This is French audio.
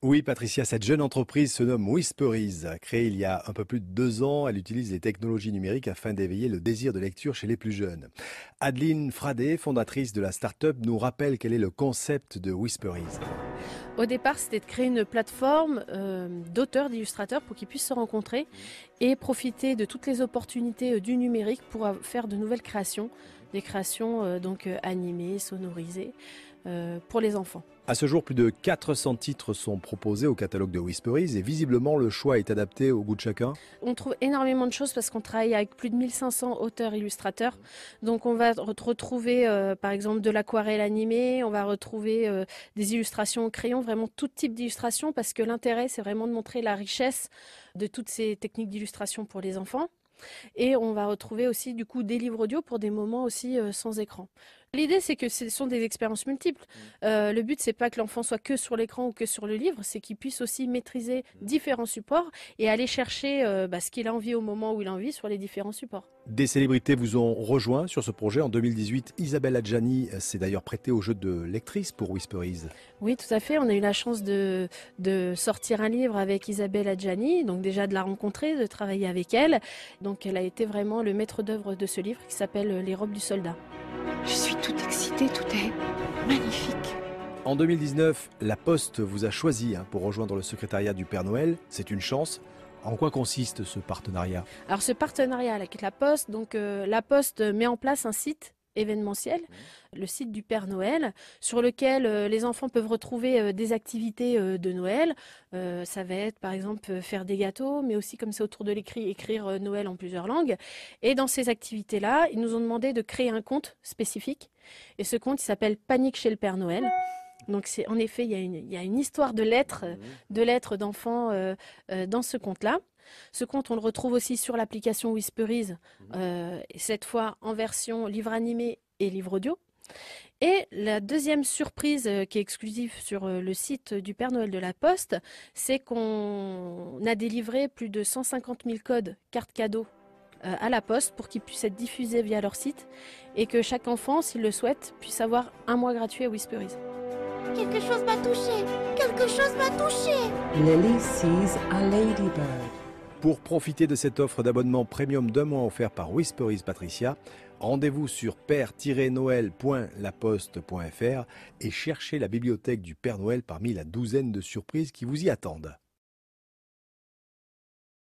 Oui, Patricia, cette jeune entreprise se nomme Whisperies. Créée il y a un peu plus de 2 ans, elle utilise les technologies numériques afin d'éveiller le désir de lecture chez les plus jeunes. Adeline Fradé, fondatrice de la start-up, nous rappelle quel est le concept de Whisperies. Au départ, c'était de créer une plateforme d'auteurs, d'illustrateurs pour qu'ils puissent se rencontrer et profiter de toutes les opportunités du numérique pour faire de nouvelles créations, des créations animées, sonorisées pour les enfants. À ce jour, plus de 400 titres sont proposés au catalogue de Whisperies et visiblement le choix est adapté au goût de chacun. On trouve énormément de choses parce qu'on travaille avec plus de 1500 auteurs-illustrateurs. Donc on va retrouver par exemple de l'aquarelle animée, on va retrouver des illustrations au crayon, vraiment tout type d'illustration parce que l'intérêt c'est vraiment de montrer la richesse de toutes ces techniques d'illustration pour les enfants. Et on va retrouver aussi du coup des livres audio pour des moments aussi sans écran. L'idée c'est que ce sont des expériences multiples. Le but c'est pas que l'enfant soit que sur l'écran ou que sur le livre, c'est qu'il puisse aussi maîtriser différents supports et aller chercher ce qu'il a envie au moment où il a envie sur les différents supports. Des célébrités vous ont rejoint sur ce projet. En 2018, Isabelle Adjani s'est d'ailleurs prêtée au jeu de lectrice pour Whisperies. Oui, tout à fait. On a eu la chance de sortir un livre avec Isabelle Adjani, donc déjà de la rencontrer, de travailler avec elle. Donc elle a été vraiment le maître d'œuvre de ce livre qui s'appelle Les robes du soldat. Je suis toute excitée, tout est magnifique. En 2019, La Poste vous a choisi pour rejoindre le secrétariat du Père Noël. C'est une chance. En quoi consiste ce partenariat? Alors ce partenariat avec la Poste, la Poste met en place un site événementiel, le site du Père Noël, sur lequel les enfants peuvent retrouver des activités de Noël. Ça va être par exemple faire des gâteaux, mais aussi comme c'est autour de l'écrit, écrire Noël en plusieurs langues. Et dans ces activités-là, ils nous ont demandé de créer un conte spécifique. Et ce conte, il s'appelle Panique chez le Père Noël. Donc c'est en effet, il y a une histoire de lettres d'enfants dans ce conte-là. Ce conte, on le retrouve aussi sur l'application Whisperies, cette fois en version livre animé et livre audio. Et la deuxième surprise qui est exclusive sur le site du Père Noël de la Poste, c'est qu'on a délivré plus de 150 000 codes cartes cadeaux à la Poste pour qu'ils puissent être diffusés via leur site et que chaque enfant, s'il le souhaite, puisse avoir un mois gratuit à Whisperies. Quelque chose m'a touché. Quelque chose m'a touché. Lily sees a ladybird. Pour profiter de cette offre d'abonnement premium d'un mois offert par Whisperies Patricia, rendez-vous sur père-noël.laposte.fr et cherchez la bibliothèque du Père Noël parmi la douzaine de surprises qui vous y attendent.